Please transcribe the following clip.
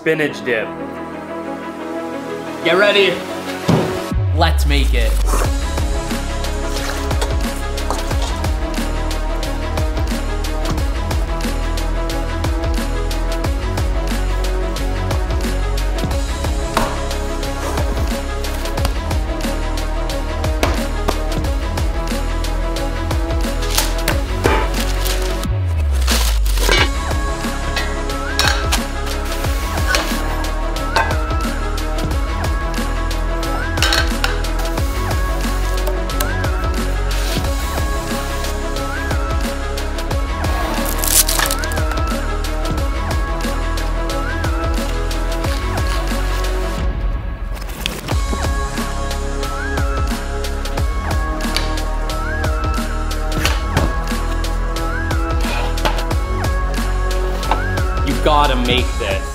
spinach dip. Get ready. Let's make it. You gotta make this.